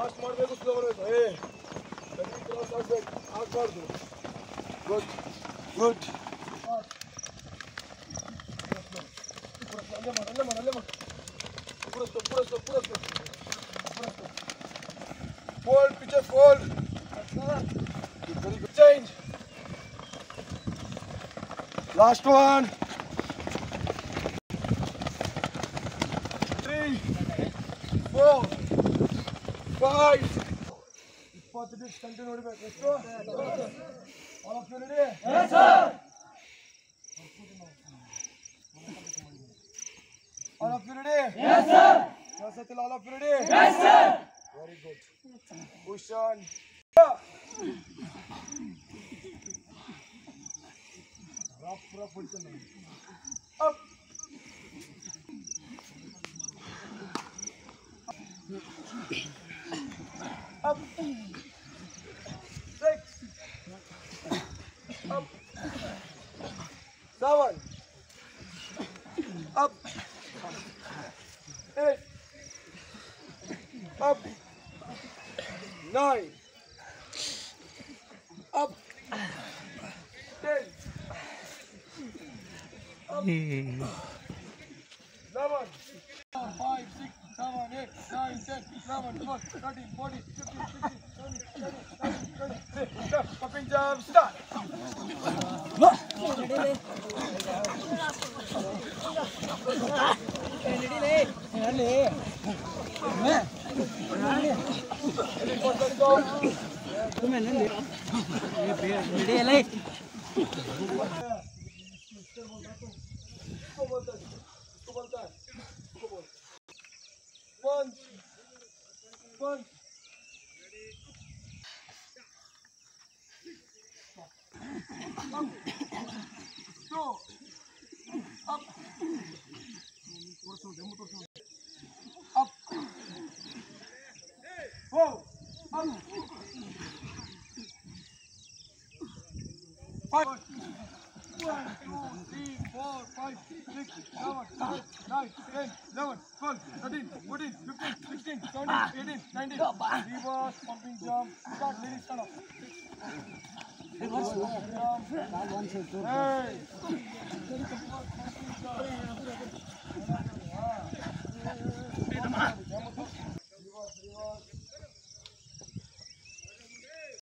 Fast ಮಾಡಬೇಕು slow ಮಾಡಬೇಕು cross ಆಗಬೇಕು ಆಗಬಾರ್ದು ಗುಡ್ ಗುಡ್ ಅಲ್ಲೇ ಮಾಡು ಪೂರ ಸ್ಟೋ fold pitcher fold very good change last one 3 4 5 20 bits continue ಹೊಡಿಬೇಕು ಎಷ್ಟು all of you ready yes sir all of you ready yes sir all of you ready yes sir very good push on rough position up up 6 up 7 up 8 up 9 up 10 up 11 5 6 7 8 9 10 11 12 13 14 15 16 17 18 19 20 popping jump start One. Up. 2. Up. Up. 4. Up. 5. 1, 2, 3, 4, 5, 6, 7, 8, 9, 10, 11, 12, 13, 14, 15, 16, 17, 18, 19. Reverse pumping jump. Start, ladies, stand up. Reverse jump. Hey.